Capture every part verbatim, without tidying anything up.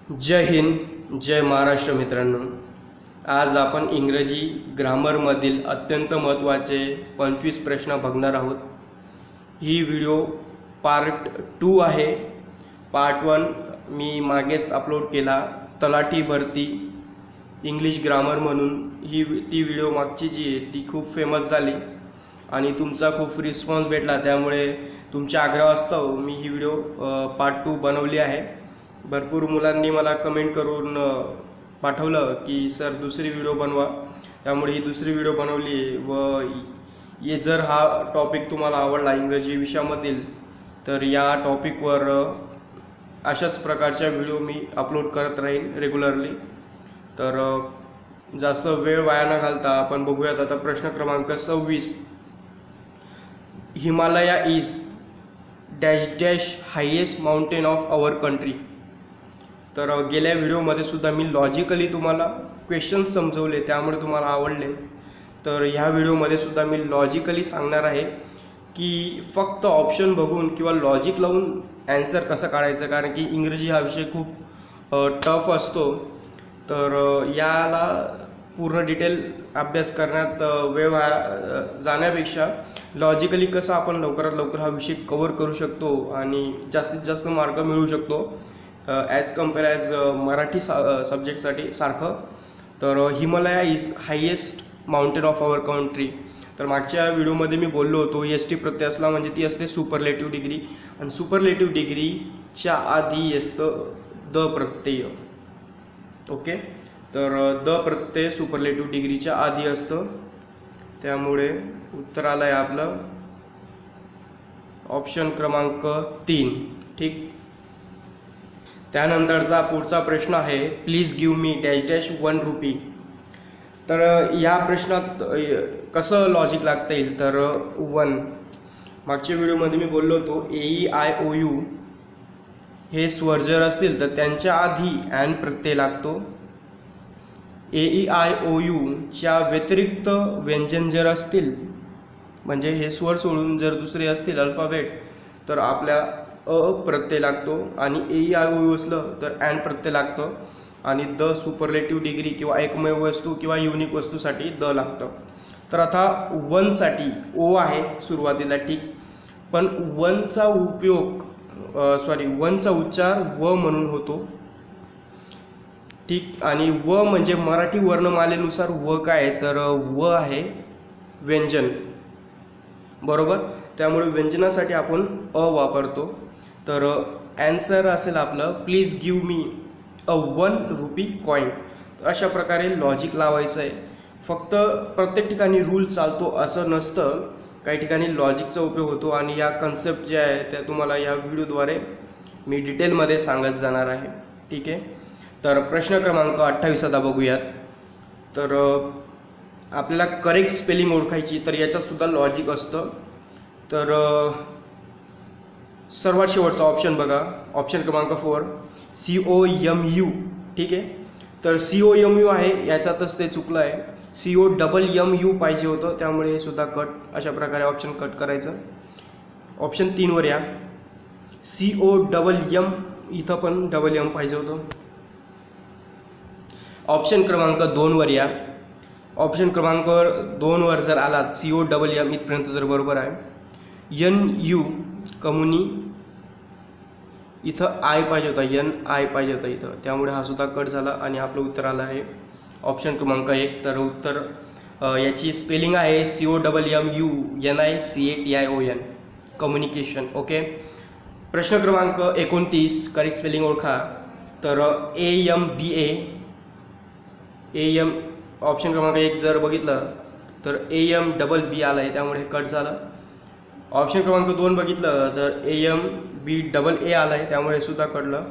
जय हिंद, जय महाराष्ट्र मित्रांनो. आज आपण इंग्रजी ग्रामरमधील अत्यंत महत्त्वाचे पंचवीस प्रश्न बघणार आहोत. ही व्हिडिओ पार्ट टू आहे. पार्ट वन मी मागेच अपलोड केला, तलाठी भरती इंग्लिश ग्रामर म्हणून. ही ती व्हिडिओ मागची जी आहे ती खूप फेमस झाली आणि तुमचा खूप रिस्पॉन्स भेटला, त्यामुळे तुमच्या आग्रहास्तव मी ही व्हिडिओ पार्ट टू बनवली आहे. भरपूर मुलांनी मला कमेंट करून पाठवलं की सर दुसरी व्हिडिओ बनवा, त्यामुळे ही दुसरी व्हिडिओ बनवली आहे. व ये जर हा टॉपिक तुम्हाला आवडला इंग्रजी विषयामधील, तर या टॉपिकवर अशाच प्रकारच्या व्हिडिओ मी अपलोड करत राहीन रेग्युलरली. तर जास्त वेळ वाया न घालता आपण बघूयात आता प्रश्न क्रमांक सव्वीस. Himalaya is dash dash highest mountain of our country. तर गेल्या व्हिडिओमध्ये सुद्धा मी लॉजिकली तुम्हाला क्वेश्चन्स समजवले, त्यामुळे तुम्हाला आवडले. तर ह्या व्हिडिओमध्ये सुद्धा मी लॉजिकली सांगणार आहे की फक्त ऑप्शन बघून किंवा लॉजिक लावून ॲन्सर कसं काढायचं, कारण की इंग्रजी हा विषय खूप टफ असतो. तर याला पूर्ण डिटेल अभ्यास करण्यात वेळ वाया जाण्यापेक्षा लॉजिकली कसं आपण लवकरात लवकर हा विषय कवर करू शकतो आणि जास्तीत जास्त मार्क मिळवू शकतो ॲज कम्पेअर ॲज मराठी सा सब्जेक्टसाठी सारखं. तर Himalaya is highest mountain of our country. तर मागच्या व्हिडिओमध्ये मी बोललो होतो एस टी प्रत्यय असला म्हणजे ती असते सुपरलेटिव्ह डिग्री, आणि सुपरलेटिव्ह डिग्रीच्या आधी असतं द प्रत्यय. ओके, तर द प्रत्यय सुपरलेटिव्ह डिग्रीच्या आधी असतं, त्यामुळे उत्तर आलं आहे आपलं ऑप्शन क्रमांक तीन. ठीक, त्यानंतरचा पुढचा प्रश्न आहे please give me dash dash one rupee. तर या प्रश्नात कसं लॉजिक लागता येईल, तर वन मागच्या व्हिडिओमध्ये मी बोललो होतो A E I O U हे स्वर जर असतील तर त्यांच्या आधी ॲन प्रत्यय लागतो. ए ई आय ओ यूच्या व्यतिरिक्त व्यंजन जर असतील, म्हणजे हे स्वर सोडून जर दुसरे असतील अल्फाबेट, तर आपल्या अ प्रत्यय लागतो. आणि A E I O U असलं तर ॲन प्रत्यय लागतं. आणि द सुपरलेटिव्ह डिग्री किंवा एकमेव वस्तू किंवा युनिक वस्तूसाठी द लागतं. तर आता वनसाठी ओ आहे सुरुवातीला, ठीक, पण वनचा उपयोग सॉरी वनचा उच्चार व म्हणून होतो. ठीक, आणि व म्हणजे मराठी वर्णमालेनुसार व काय, तर व आहे व्यंजन, बरोबर. त्यामुळे व्यंजनासाठी आपण अ वापरतो. तर ॲन्सर असेल आपलं please give me a one rupee coin. अशा प्रकारे लॉजिक लावायचं आहे. फक्त प्रत्येक ठिकाणी रूल चालतो असं नसतं, काही ठिकाणी लॉजिकचा उपयोग होतो. आणि या कन्सेप्ट ज्या आहे त्या तुम्हाला या व्हिडिओद्वारे मी डिटेलमध्ये सांगत जाणार आहे. ठीक आहे, तर प्रश्न क्रमांक अठ्ठावीस आता बघूयात. तर आपल्याला करेक्ट स्पेलिंग ओळखायची, तर याच्यातसुद्धा लॉजिक असतं. तर सर्वात शेवटचा ऑप्शन बघा, ऑप्शन क्रमांक four C O M U. ठीक आहे, तर सी ओ एम यू आहे, याच्यातच ते चुकलं आहे. C O double M U पाहिजे होतं, त्यामुळे हे सुद्धा कट. अशा प्रकारे ऑप्शन कट करायचं. ऑप्शन तीनवर या, सी ओ डबल एम, इथं पण डबल एम पाहिजे होतं. ऑप्शन क्रमांक दोनवर या. ऑप्शन क्रमांक दोनवर जर आलात सी ओ डबल एम इथपर्यंत तर बरोबर आहे. एन यू कमुनी, इथं आय पाहिजे होता, एन आय पाहिजे होता इथं, त्यामुळे हा सुद्धा कट झाला. आणि आपलं उत्तर आलं आहे ऑप्शन क्रमांक एक. तर उत्तर याची स्पेलिंग आहे C O double M U N I C A T I O N, communication. Okay, प्रश्न क्रमांक एकोणतीस करेक्ट स्पेलिंग ओळखा. तर A M B A, A M option क्रमांक एक जर बघितलं तर ए एम डबल बी आलं आहे, त्यामुळे कट झालं. ऑप्शन क्रमांक दोन बघितलं तर A M B double A आलं आहे, त्यामुळे सुद्धा कटलं.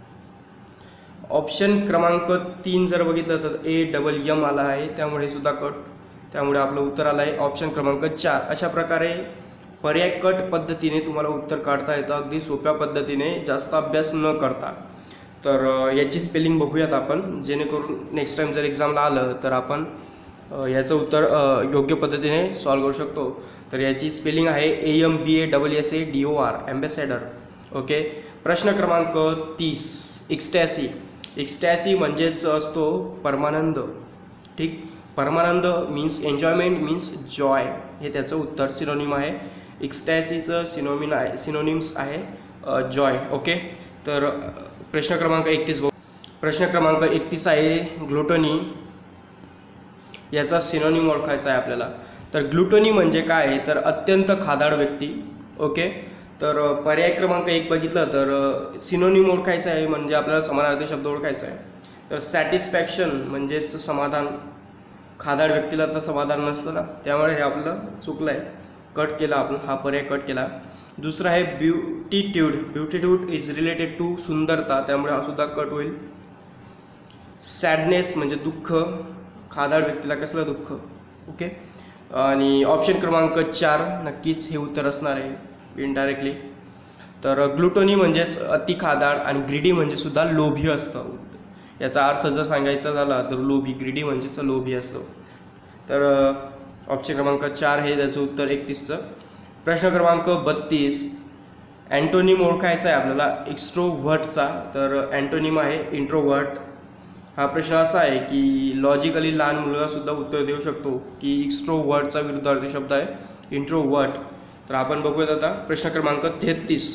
ऑप्शन क्रमांक तीन जर बघितलं तर ए डबल एम आला आहे, त्यामुळे सुद्धा कट, त्यामुळे आपलं उत्तर आलं आहे ऑप्शन क्रमांक चार. अशा प्रकारे पर्याय कट पद्धतीने तुम्हाला उत्तर काढता येतं, अगदी सोप्या पद्धतीने, जास्त अभ्यास न करता. तर याची स्पेलिंग बघूयात आपण, जेणेकरून नेक्स्ट टाईम जर एक्झामला आलं तर आपण याचं उत्तर योग्य पद्धतीने सॉल्व करू शकतो. तर याची स्पेलिंग आहे A M B A double S A D O R, ambassador. Okay, प्रश्न क्रमांक तीस एक्स्टॅसी. एक्स्टॅसी म्हणजेच असतो परमानंद, ठीक. परमानंद मीन्स एन्जॉयमेंट मीन्स जॉय, हे त्याचं उत्तर सिनोनिम आहे. एक्स्टॅसीचं सिनोमिन आहे सिनोनिम्स आहे जॉय. ओके. तर प्रश्न क्रमांक एकतीस बघू. प्रश्न क्रमांक एकतीस आहे ग्लुटनी, याचा सिनोनिम ओळखायचा आहे आपल्याला. तर ग्लुटनी म्हणजे काय आहे तर अत्यंत खादाड व्यक्ती. ओके. तर पर्याय क्रमांक एक बघितलं तर सिनोनिम ओळखायचं आहे म्हणजे आपल्याला समानार्थी शब्द ओळखायचा आहे. तर सॅटिस्फॅक्शन म्हणजेच समाधान, खादाड व्यक्तीला तर समाधान नसतं ना, त्यामुळे हे आपलं चुकलं आहे, कट केला आपण, हा पर्याय कट केला. दुसरा आहे beatitude, beatitude is related to सुंदरता, त्यामुळे हा सुद्धा कट होईल. सॅडनेस म्हणजे दुःख, खादाड व्यक्तीला कसलं दुःख. ओके. आणि ऑप्शन क्रमांक चार नक्कीच हे उत्तर असणार आहे इनडायरेक्टली. तर ग्लुटोनी म्हणजेच अति खादाड आणि ग्रीडी म्हणजे सुद्धा लोभी असतं. याचा अर्थ जर सांगायचा झाला तर लोभी, ग्रीडी म्हणजेच लोभी असतो. तर ऑप्शन क्रमांक चार हे त्याचं उत्तर एकतीसचं. प्रश्न क्रमांक बत्तीस, अँटोनिम ओळखायचा आहे आपल्याला एक्स्ट्रोव्हर्टचा. तर अँटोनिम आहे इंट्रोव्हर्ट. हा प्रश्न असा आहे की लॉजिकली लहान मुलगासुद्धा उत्तर देऊ शकतो की एक्स्ट्रोव्हर्टचा विरुद्धार्थी शब्द आहे इंट्रोव्हर्ट. तर आपण बघूयात आता प्रश्न क्रमांक तेहतीस.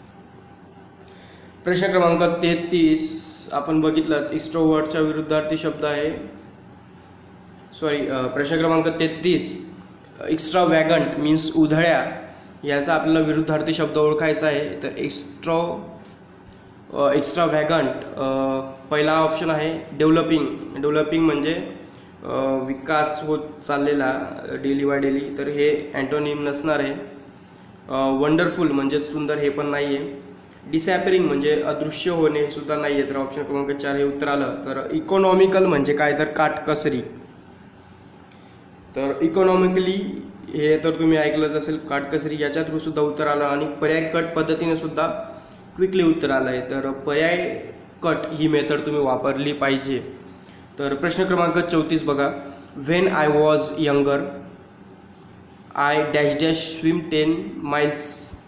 प्रश्न क्रमांक तेहतीस आपण बघितलंच, एक्स्ट्रोव्हर्टचा विरुद्धार्थी शब्द आहे, सॉरी प्रश्न क्रमांक तेहतीस एक्स्ट्रा वॅगंट मीन्स उधळ्या, याचा आपल्याला विरुद्धार्थी शब्द ओळखायचा आहे. तर एक्स्ट्रो एक्स्ट्रा वॅगंट पहिला ऑप्शन आहे डेव्हलपिंग. डेव्हलपिंग म्हणजे विकास होत चाललेला डेली बाय डेली, तर हे अँटोनिम नसणार आहे. वंडरफुल म्हणजे सुंदर, हे पण नाही आहे. डिसॅपरिंग म्हणजे अदृश्य होणे सुद्धा नाही आहे, तर ऑप्शन क्रमांक चार हे उत्तर आलं. तर इकॉनॉमिकल म्हणजे काय तर काटकसरी. तर इकॉनॉमिकली हे तर तुम्ही ऐकलंच असेल, काटकसरी, याच्या थ्रू सुद्धा उत्तर आलं. आणि पर्याय कट पद्धतीने सुद्धा क्विकली उत्तर आलं आहे. तर पर्याय कट ही मेथड तुम्ही वापरली पाहिजे. तर प्रश्न क्रमांक चौतीस बघा. When I was younger I dash dash swim ten miles.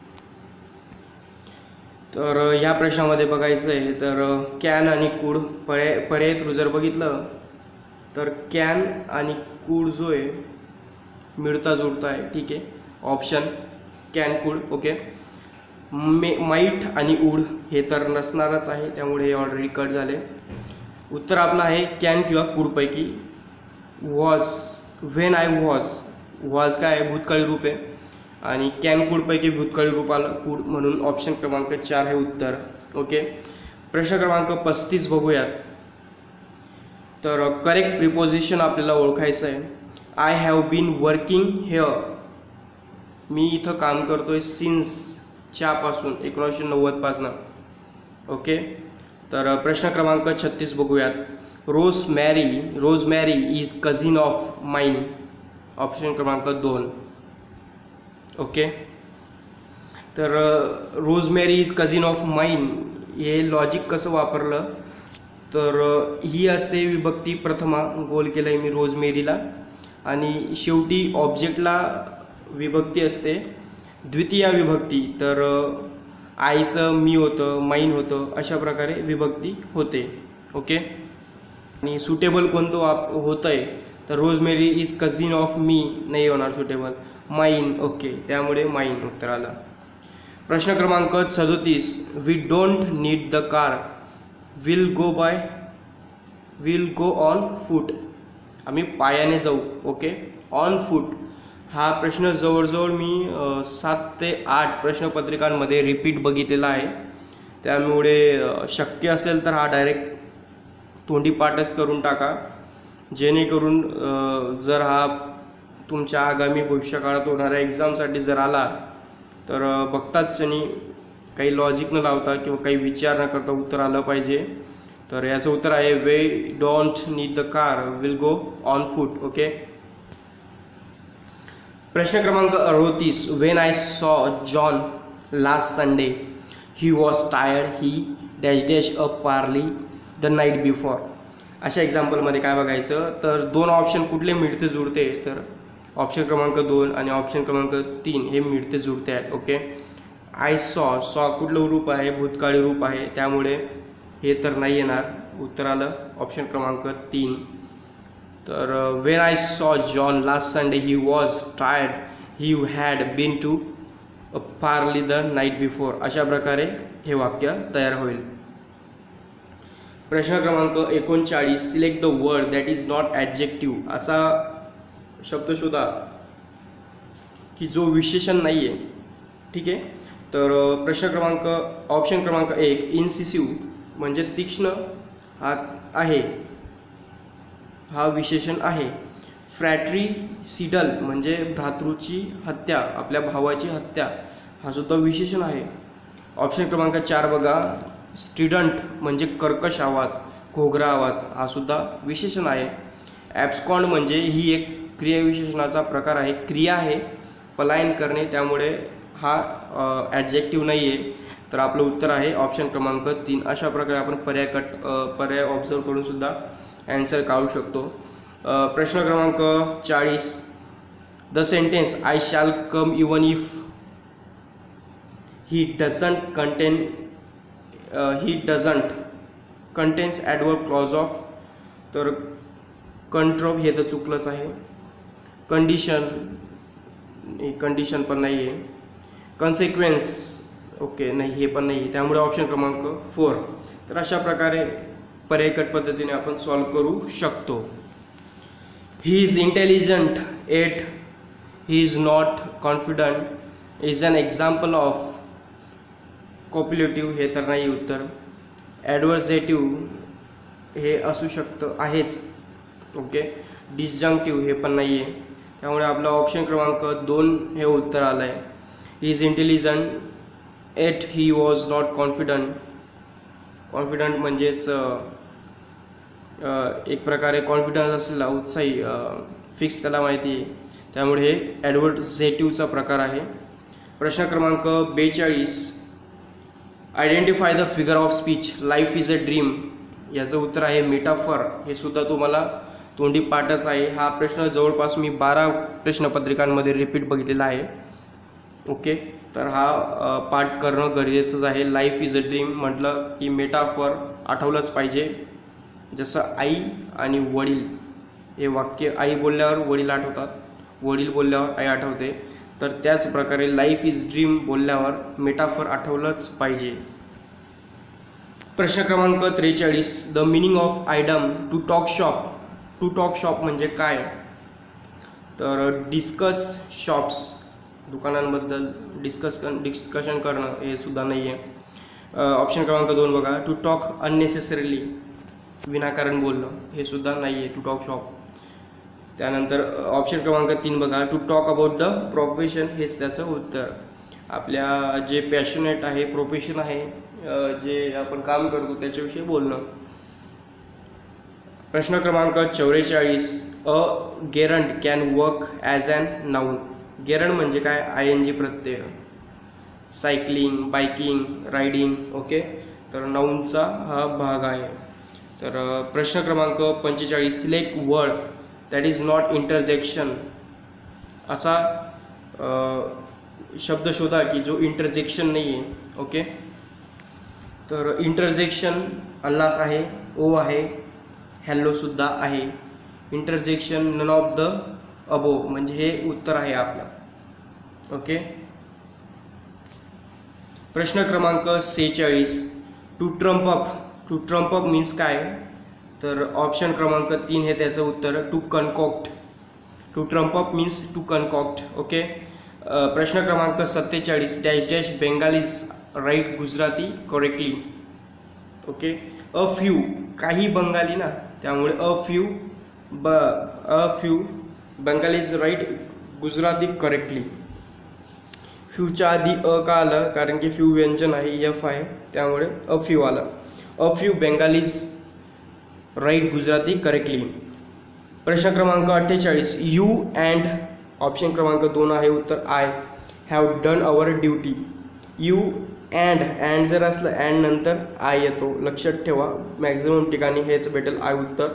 तर ह्या प्रश्नामध्ये बघायचं आहे तर कॅन आणि कूड पर्याय पर्याय थ्रू जर बघितलं तर कॅन आणि कूड जो आहे मिळता जुळता आहे, ठीक आहे. Option can could. Okay. May might आणि उड हे तर नसणारच आहे, त्यामुळे हे ऑलरेडी कट झाले. उत्तर आपलं आहे कॅन किंवा कूडपैकी was. When I was, was काय आहे भूतकाळी रूप आहे आणि कॅन कूडपैकी भूतकाळी रूप आलं कूड, म्हणून ऑप्शन क्रमांक चार हे उत्तर. ओके. प्रश्न क्रमांक पस्तीस बघूयात. तर करेक्ट प्रिपोजिशन आपल्याला ओळखायचं आहे. I have been working here, मी इथं काम करतोय सिन्सच्यापासून एकोणीसशे नव्वदपासनं. ओके. तर प्रश्न क्रमांक छत्तीस बघूयात. रोज Mary, Rose Mary is cousin of mine, option क्रमांक दोन. ओके. तर रोजमॅरी इज कझिन ऑफ माईन हे लॉजिक कसं वापरलं तर ही असते विभक्ती प्रथमा, गोल केलं आहे मी रोजमेरीला, आणि शेवटी ऑब्जेक्टला विभक्ती असते द्वितीया विभक्ती. तर आईचं मी होतं, माईन होतं, अशा प्रकारे विभक्ती होते. ओके. आणि सुटेबल कोणतं आप होतं आहे तर Rosemary is cousin of me नाही होणार सुटेबल, माईन. ओके. त्यामुळे माईन उत्तर आलं. प्रश्न क्रमांक सदोतीस. We don't need the car, will go by, will go on foot, आम्ही पायाने जाऊ. ओके. ऑन फूट हा प्रश्न जवळजवळ मी सात ते आठ प्रश्नपत्रिकांमध्ये रिपीट बघितलेला आहे, त्यामुळे शक्य असेल तर हा डायरेक्ट तोंडी पाठच करून टाका, जेणेकरून जर हा तुमच्या आगामी भविष्यकाळात होणाऱ्या एक्झामसाठी जर आला तर बघताच क्षणी काही लॉजिक न लावता किंवा काही विचार न करता उत्तर आलं पाहिजे. तर याचं उत्तर आहे we don't need the car, will go on foot. Okay. प्रश्न क्रमांक अडतीस. When I saw John last Sunday he was tired he dash dash a party the night before. अशा एक्झाम्पलमध्ये काय बघायचं तर दोन ऑप्शन कुठले मिळते जुळते तर ऑप्शन क्रमांक दोन आणि ऑप्शन क्रमांक तीन हे मिळते जुळते आहेत. ओके. आय सॉ, सॉ कुठलं रूप आहे भूतकाळी रूप आहे, त्यामुळे हे तर नाही येणार. उत्तर आलं ऑप्शन क्रमांक तीन. तर when I saw John last Sunday he was tired he had been to party the night before. अशा प्रकारे हे वाक्य तयार होईल. प्रश्न क्रमांक एकोणचाळीस select the word that is not adjective. असा शब्द शोधा की जो विशेषण नाही आहे. ठीक आहे. तर प्रश्न क्रमांक ऑप्शन क्रमांक एक इन्सिसिव्ह म्हणजे तीक्ष्ण हा आहे, हा विशेषण आहे. फ्रॅट्रिसिडल म्हणजे भ्रातृची हत्या, आपल्या भावाची हत्या, हा सुद्धा विशेषण आहे. ऑप्शन क्रमांक चार बघा स्टुडंट म्हणजे कर्कश आवाज, घोगरा आवाज, हा सुद्धा विशेषण आहे. ॲब्स्कॉन्ड म्हणजे ही एक क्रियाविशेषणाचा प्रकार आहे, क्रिया आहे पलायन करणे, त्यामुळे हा ॲडजेक्टिव्ह नाही आहे. तर आपलं उत्तर आहे ऑप्शन क्रमांक तीन. अशा प्रकारे आपण पर्याय कट पर्याय ऑब्झर्व करून सुद्धा ॲन्सर काढू शकतो. प्रश्न क्रमांक चाळीस the sentence I shall come even if he doesn't contain he doesn't contains adverb clause of. तर कंट्रोल हे तर चुकलंच आहे. कंडिशन कंडिशन पण नाही आहे. कन्सिक्वेन्स ओके नाही, हे पण नाही, त्यामुळे ऑप्शन क्रमांक फोर. तर अशा प्रकारे पर्यायकट पद्धतीने आपण सॉल्व करू शकतो. He is intelligent at he is not confident is an example of. Copulative हे तर नाही उत्तर. ॲडव्हर्सेटिव्ह हे असू शकतं, आहेच. ओके. डिसजंक्टिव्ह हे पण नाही आहे, त्यामुळे आपलं ऑप्शन क्रमांक दोन हे उत्तर आलं आहे. He is intelligent at he was not confident. Confident म्हणजेच एक प्रकारे कॉन्फिडन्स असलेला, उत्साही, फिक्स त्याला माहिती आहे, त्यामुळे हे ॲडव्हर्सेटिव्हचा प्रकार आहे. प्रश्न क्रमांक बेचाळीस identify the figure of speech life is a dream. याचं उत्तर आहे मेटाफर. हे सुद्धा तुम्हाला तोंडी पाठच आहे. हा प्रश्न जवळपास मी बारा प्रश्नपत्रिकांमध्ये रिपीट बघितलेला आहे. ओके. तर हा पाठ करणं गरजेचंच आहे. लाईफ इज अ ड्रीम म्हटलं की मेटाफर आठवलंच पाहिजे. जसं आई आणि वडील हे वाक्य, आई बोलल्यावर वडील आठवतात, वडील बोलल्यावर आई आठवते. तर त्याच प्रकारे लाईफ इज ड्रीम बोलल्यावर मेटाफर आठवलंच पाहिजे. प्रश्न क्रमांक त्रेचाळीस the meaning of idiom to talk shop. To talk shop म्हणजे काय? तर डिस्कस शॉप्स, दुकानांबद्दल डिस्कस डिस्कशन करणं, हे सुद्धा नाही आहे. ऑप्शन क्रमांक दोन बघा टू टॉक अननेसेसरीली, विनाकारण बोलणं, हे सुद्धा नाही आहे टू टॉक शॉप. त्यानंतर ऑप्शन क्रमांक तीन बघा to talk about the profession, हेच त्याचं उत्तर. आपल्या जे पॅशनेट आहे, प्रोफेशन आहे, जे आपण काम करतो त्याच्याविषयी बोलणं. प्रश्न क्रमांक चौवेचाळीस a gerund can work as an noun. Gerund म्हणजे काय? आय एन जी प्रत्यय. Cycling, biking, riding. ओके. तर नाऊनचा हा भाग आहे. तर प्रश्न क्रमांक पंचेचाळीस select word that is not interjection. असा शब्द शोधा की जो इंटरजेक्शन नाही आहे. ओके. तर इंटरजेक्शन अल्लास आहे, ओ आहे, हॅलोसुद्धा आहे. Interjection none of the above म्हणजे हे उत्तर आहे आपलं. ओके. प्रश्न क्रमांक सेहेचाळीस to trump up. To trump up means काय? तर ऑप्शन क्रमांक तीन हे त्याचं उत्तर to concoct. To trump up means to concoct. Okay. प्रश्न क्रमांक सत्तेचाळीस dash dash Bengalis write Gujarati correctly. Okay. A few, काही बंगाली ना, त्यामुळे अ फ्यू ब a few Bengalis write Gujarati correctly. फ्यूच्या आधी अ का आलं? कारण की फ्यू व्यंजन आहे, एफ आहे, त्यामुळे अ फ्यू आलं. A few Bengalis write Gujarati correctly. प्रश्न क्रमांक अठ्ठेचाळीस यू अँड ऑप्शन क्रमांक दोन आहे उत्तर I have done our duty. You and and जर असलं अँड नंतर आय येतो, लक्षात ठेवा. मॅक्झिमम ठिकाणी हेच भेटेल आय उत्तर.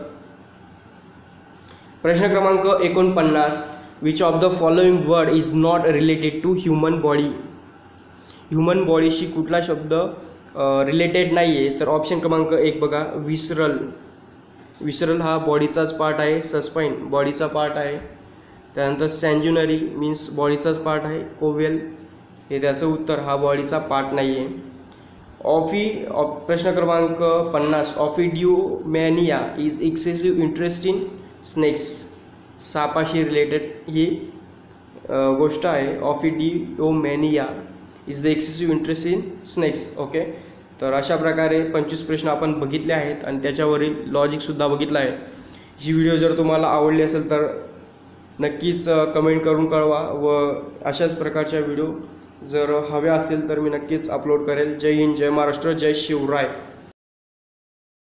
प्रश्न क्रमांक एकोणपन्नास which of the following word is not related to human body. Human बॉडीशी कुठला शब्द रिलेटेड नाही आहे, तर ऑप्शन क्रमांक एक बघा, विसरल. विसरल हा बॉडीचाच पार्ट आहे. सस्पाइन बॉडीचा पार्ट आहे. त्यानंतर सॅन्ज्युनरी मीन्स बॉडीचाच पार्ट आहे. कोवेल हे त्याचं उत्तर, हा बॉडीचा पार्ट नाही आहे. ऑफी ऑप प्रश्न क्रमांक पन्नास, ophidiomania is excessive interest in snakes. सापाशी रिलेटेड ही गोष्ट आहे. Ophidiomania is the excessive interest in snakes. Okay, तर अशा प्रकारे पंचवीस प्रश्न आपण बघितले आहेत आणि त्याच्यावरील लॉजिकसुद्धा बघितलं आहे. ही व्हिडिओ जर तुम्हाला आवडली असेल तर नक्कीच कमेंट करून कळवा व अशाच प्रकारच्या व्हिडिओ जर हव्या असतील तर मी नक्कीच अपलोड करेल. जय हिंद, जय महाराष्ट्र, जय शिवराय.